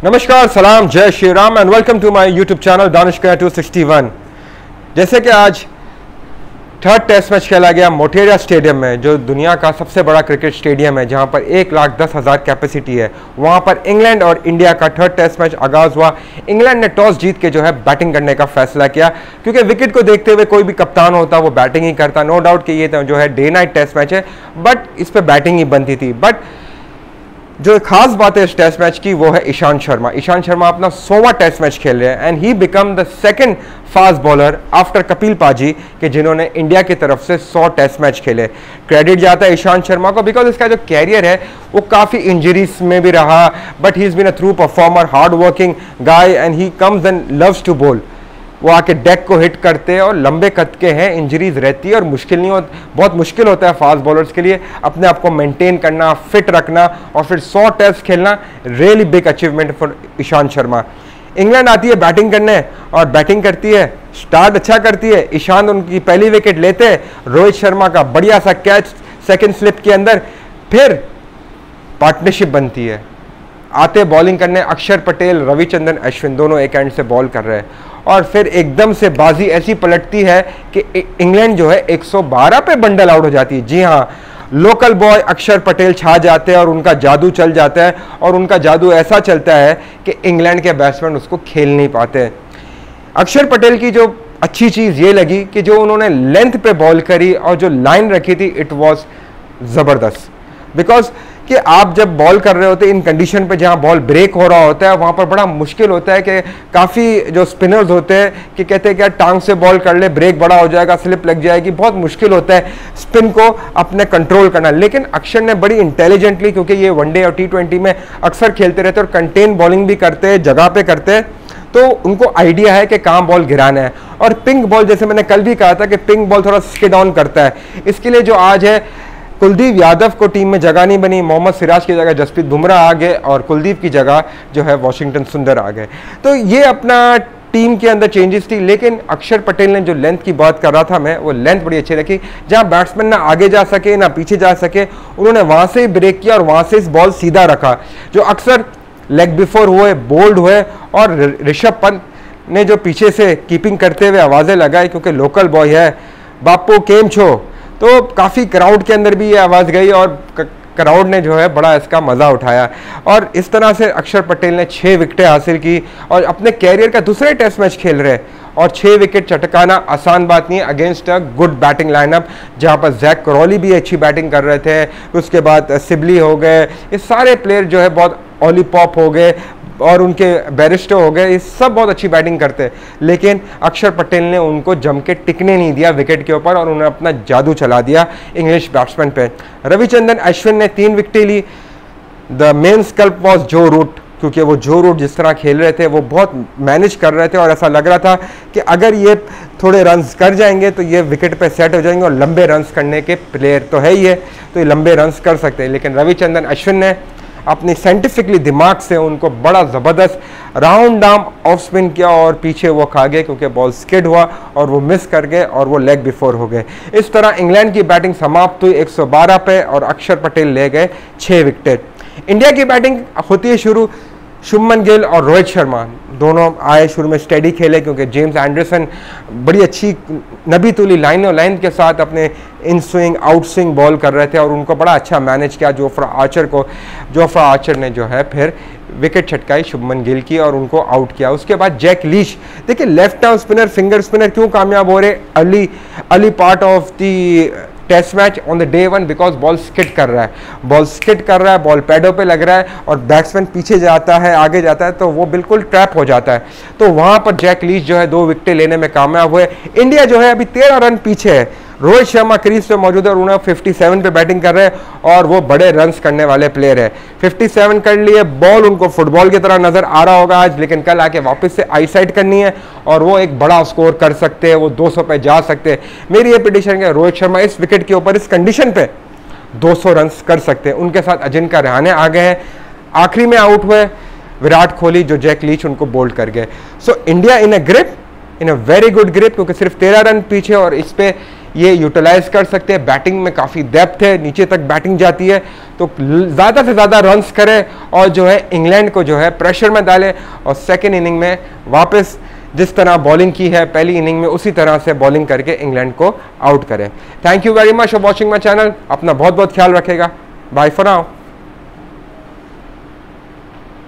नमस्कार, सलाम, जय Shri Ram and welcome to my YouTube channel दानिशका 261। जैसे कि आज थर्ड टेस्ट मैच खेला गया मोटेरा स्टेडियम में, जो दुनिया का सबसे बड़ा क्रिकेट स्टेडियम है, जहां पर 1,10,000 कैपेसिटी है। वहां पर इंग्लैंड और इंडिया का थर्ड टेस्ट मैच आगाज हुआ। इंग्लैंड ने टॉस जीत के जो है बैटिंग करने का फैसला किया, क्योंकि विकेट को देखते हुए कोई भी कप्तान होता वो बैटिंग ही करता। नो डाउट कि ये जो है डे नाइट टेस्ट मैच है, बट इस पर बैटिंग ही बनती थी। बट जो खास बात है इस टेस्ट मैच की वो है ईशांत शर्मा। ईशांत शर्मा अपना 100वां टेस्ट मैच खेल रहे हैं and he become the second fast bowler after Kapil paaji के जिन्होंने इंडिया की तरफ से 100 टेस्ट मैच खेले। क्रेडिट जाता है ईशांत शर्मा को, बिकॉज इसका जो कैरियर है वो काफ़ी इंजरीज में भी रहा, but he is been a through performer, hard working guy and he comes and loves to bowl. वो आके डेक को हिट करते हैं और लंबे कद के हैं, इंजरीज रहती है और मुश्किल नहीं बहुत मुश्किल होता है फास्ट बॉलर्स के लिए अपने आप को मेंटेन करना, फिट रखना और फिर 100 टेस्ट खेलना। Really big achievement for Ishant Sharma. England आती है बैटिंग करने और बैटिंग करती है, स्टार्ट अच्छा करती है। ईशांत उनकी पहली विकेट लेते हैं, रोहित शर्मा का बढ़िया सा कैच सेकेंड स्लिप के अंदर, फिर पार्टनरशिप बनती है। आते बॉलिंग करने अक्षर पटेल, रविचंद्रन अश्विन दोनों एक एंड से बॉल कर रहे हैं और फिर एकदम से बाजी ऐसी पलटती है कि इंग्लैंड जो है 112 पे बंडल आउट हो जाती है। जी हाँ, लोकल बॉय अक्षर पटेल छा जाते हैं और उनका जादू चल जाता है और उनका जादू ऐसा चलता है कि इंग्लैंड के बैट्समैन उसको खेल नहीं पाते। अक्षर पटेल की जो अच्छी चीज़ ये लगी कि जो उन्होंने लेंथ पे बॉल करी और जो लाइन रखी थी इट वॉज ज़बरदस्त। बिकॉज कि आप जब बॉल कर रहे होते इन कंडीशन पे जहाँ बॉल ब्रेक हो रहा होता है, वहाँ पर बड़ा मुश्किल होता है कि काफ़ी जो स्पिनर्स होते हैं कि कहते हैं कि यार टांग से बॉल कर ले, ब्रेक बड़ा हो जाएगा, स्लिप लग जाएगी, बहुत मुश्किल होता है स्पिन को अपने कंट्रोल करना। लेकिन अक्षर ने बड़ी इंटेलिजेंटली, क्योंकि ये वनडे और T20 में अक्सर खेलते रहते और कंटेन बॉलिंग भी करते हैं, जगह पे करते हैं, तो उनको आइडिया है कि कहाँ बॉल गिराना है। और पिंक बॉल, जैसे मैंने कल भी कहा था कि पिंक बॉल थोड़ा स्किड ऑन करता है, इसके लिए जो आज है कुलदीप यादव को टीम में जगह नहीं बनी, मोहम्मद सिराज की जगह जसप्रीत बुमराह आ गए और कुलदीप की जगह जो है वॉशिंगटन सुंदर आ गए। तो ये अपना टीम के अंदर चेंजेस थी। लेकिन अक्षर पटेल ने जो लेंथ की बात कर रहा था मैं, वो लेंथ बड़ी अच्छी रखी। जहां बैट्समैन ना आगे जा सके ना पीछे जा सके, उन्होंने वहां से ही ब्रेक किया और वहां से इस बॉल सीधा रखा। जो अक्सर लेग बिफोर हुए, बोल्ड हुए और ऋषभ पंत ने जो पीछे से कीपिंग करते हुए आवाज़ें लगाई, क्योंकि लोकल बॉय है, बापू केम छो, तो काफ़ी क्राउड के अंदर भी ये आवाज़ गई और क्राउड ने जो है बड़ा इसका मज़ा उठाया। और इस तरह से अक्षर पटेल ने 6 विकेटें हासिल की और अपने कैरियर का दूसरे टेस्ट मैच खेल रहे और 6 विकेट चटकाना आसान बात नहीं है against a good batting lineup, जहाँ पर जैक क्रॉली भी अच्छी बैटिंग कर रहे थे, उसके बाद सिबली हो गए, ये सारे प्लेयर जो है बहुत, ऑली पॉप हो गए और उनके बैरिस्टो हो गए, ये सब बहुत अच्छी बैटिंग करते हैं। लेकिन अक्षर पटेल ने उनको जम के टिकने नहीं दिया विकेट के ऊपर और उन्होंने अपना जादू चला दिया इंग्लिश बैट्समैन पे। रविचंद्रन अश्विन ने 3 विकेटें ली। The main scalp was Joe Root, क्योंकि वो जो रूट जिस तरह खेल रहे थे वो बहुत मैनेज कर रहे थे और ऐसा लग रहा था कि अगर ये थोड़े रन्स कर जाएंगे तो ये विकेट पे सेट हो जाएंगे और लंबे रन्स करने के प्लेयर तो है ही है, तो ये लंबे रन्स कर सकते हैं। लेकिन रविचंद्रन अश्विन ने अपनी साइंटिफिकली दिमाग से उनको बड़ा ज़बरदस्त राउंड आर्म ऑफ स्पिन किया और पीछे वो खा गए, क्योंकि बॉल स्किड हुआ और वो मिस कर गए और वो लेग बिफोर हो गए। इस तरह इंग्लैंड की बैटिंग समाप्त हुई 112 पे और अक्षर पटेल ले गए 6 विकेट। इंडिया की बैटिंग होती है शुरू, शुभमन गिल और रोहित शर्मा दोनों आए, शुरू में स्टेडी खेले क्योंकि जेम्स एंडरसन बड़ी अच्छी नबी तुली लाइन के साथ अपने in swing out swing ball कर रहे थे और उनको बड़ा अच्छा मैनेज किया जोफ्रा आर्चर ने जो है फिर विकेट छटकाई शुभमन गिल की और उनको आउट किया। उसके बाद जैक लीच, देखिए left arm spinner, finger spinner क्यों कामयाब हो रहे, early part of the test match on the day 1, because ball skid कर रहा है, बॉल पैडों पे लग रहा है और बैट्समैन पीछे जाता है, आगे जाता है, तो वो बिल्कुल ट्रैप हो जाता है। तो वहां पर जैक लीच जो है 2 विकेटें लेने में कामयाब हुए। इंडिया जो है अभी 13 रन पीछे है। रोहित शर्मा क्रीज पे मौजूद है और उन्हें 57 पे बैटिंग कर रहे हैं और वो बड़े रन्स करने वाले प्लेयर है। 57 कर लिए, बॉल उनको फुटबॉल की तरह नजर आ रहा होगा आज, लेकिन कल आके वापस से आई साइड करनी है और वो एक बड़ा स्कोर कर सकते हैं, वो 200 पे जा सकते हैं। मेरी ये पिटिशन है रोहित शर्मा इस विकेट के ऊपर इस कंडीशन पे 200 रन कर सकते हैं। उनके साथ अजिंक्य रहाणे आ गए हैं, आखिरी में आउट हुए विराट कोहली, जो जैक लीच उनको बोल्ड कर गए। So India in a very good grip, क्योंकि सिर्फ 13 रन पीछे और इस पे ये यूटिलाइज कर सकते हैं। बैटिंग में काफ़ी डेप्थ है, नीचे तक बैटिंग जाती है, तो ज़्यादा से ज़्यादा रन्स करे और जो है इंग्लैंड को जो है प्रेशर में डाले और सेकेंड इनिंग में वापस जिस तरह बॉलिंग की है पहली इनिंग में उसी तरह से बॉलिंग करके इंग्लैंड को आउट करें। Thank you very much for watching my channel. अपना बहुत बहुत ख्याल रखेगा। Bye for now.